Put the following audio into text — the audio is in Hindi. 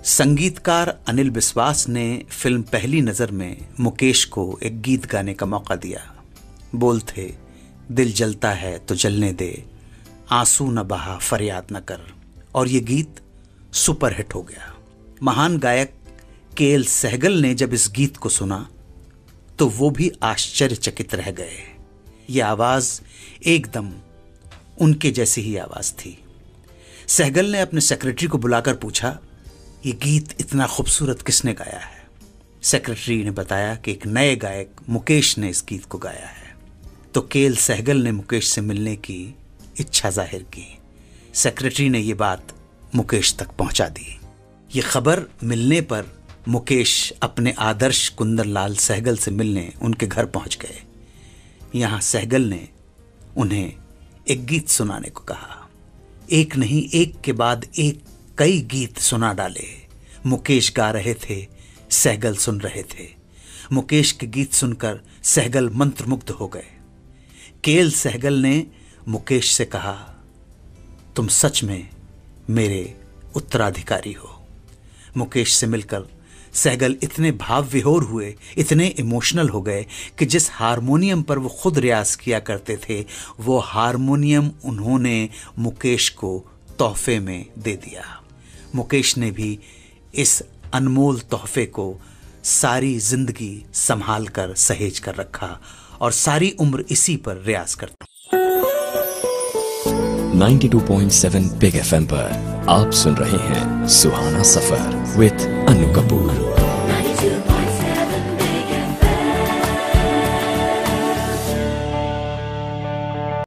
संगीतकार अनिल बिस्वास ने फिल्म पहली नज़र में मुकेश को एक गीत गाने का मौका दिया। बोल थे, दिल जलता है तो जलने दे, आंसू न बहा फरियाद न कर। और ये गीत सुपरहिट हो गया। महान गायक केएल सहगल ने जब इस गीत को सुना तो वो भी आश्चर्यचकित रह गए। ये आवाज़ एकदम उनके जैसी ही आवाज़ थी। सहगल ने अपने सेक्रेटरी को बुलाकर पूछा, ये गीत इतना खूबसूरत किसने गाया है? सेक्रेटरी ने बताया कि एक नए गायक मुकेश ने इस गीत को गाया है। तो केएल सहगल ने मुकेश से मिलने की इच्छा जाहिर की। सेक्रेटरी ने ये बात मुकेश तक पहुंचा दी। ये खबर मिलने पर मुकेश अपने आदर्श कुंदनलाल सहगल से मिलने उनके घर पहुंच गए। यहाँ सहगल ने उन्हें एक गीत सुनाने को कहा। एक नहीं, एक के बाद एक कई गीत सुना डाले। मुकेश गा रहे थे, सहगल सुन रहे थे। मुकेश के गीत सुनकर सहगल मंत्रमुग्ध हो गए। केएल सहगल ने मुकेश से कहा, तुम सच में मेरे उत्तराधिकारी हो। मुकेश से मिलकर सहगल इतने भाव विभोर हुए, इतने इमोशनल हो गए कि जिस हारमोनियम पर वो खुद रियाज किया करते थे वो हारमोनियम उन्होंने मुकेश को तोहफे में दे दिया। मुकेश ने भी इस अनमोल तोहफे को सारी जिंदगी संभाल कर सहेज कर रखा और सारी उम्र इसी पर रियाज करता। 92.7 बिग FM पर आप सुन रहे हैं सुहाना सफर विद अनु कपूर।